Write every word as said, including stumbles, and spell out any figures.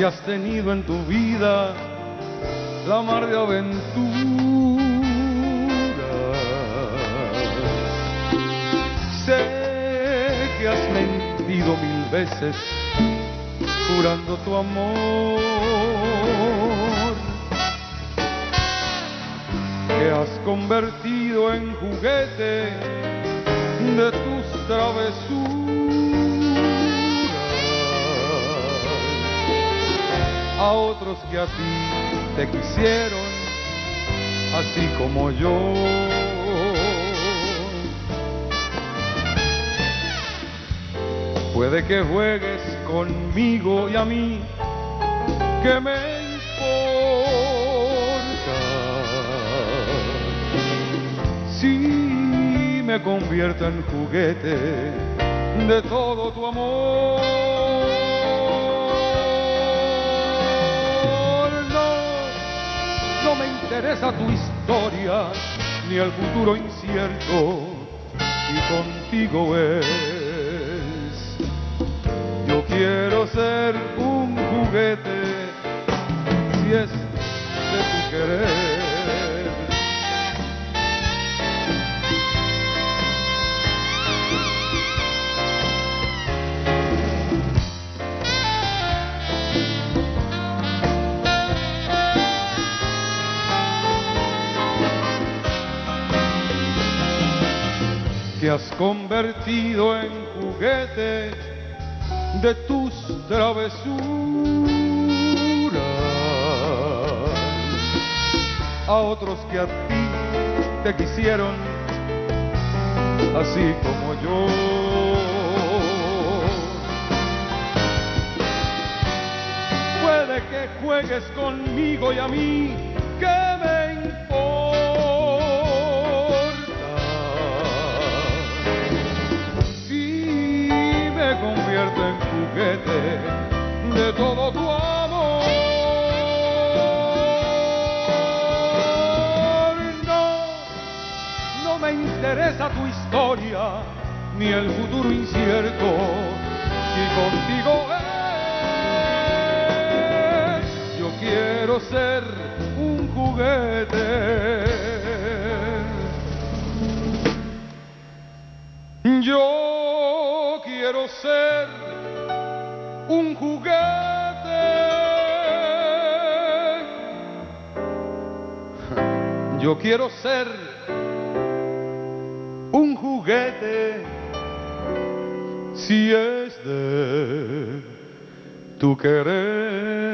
si has tenido en tu vida la mar de aventuras. Sé que has mentido mil veces jurando tu amor, que has convertido en juguete de tus travesuras a otros que a ti te quisieron así como yo. Puede que juegues conmigo y a mí, ¿qué me importa? Si me convierto en juguete de todo tu amor. No, no me interesa tu historia, ni el futuro incierto, y contigo es. Yo quiero ser un juguete, si es de tu querer. Te has convertido en juguete de tus travesuras a otros que a ti te quisieron así como yo. Puede que juegues conmigo y a mí, ¿qué me importa? Me convierto en juguete de todo tu amor. No, no me interesa tu historia, ni el futuro incierto, y contigo es. Yo quiero ser un juguete. Yo quiero ser un juguete. Yo quiero ser un juguete, si es de tu querer.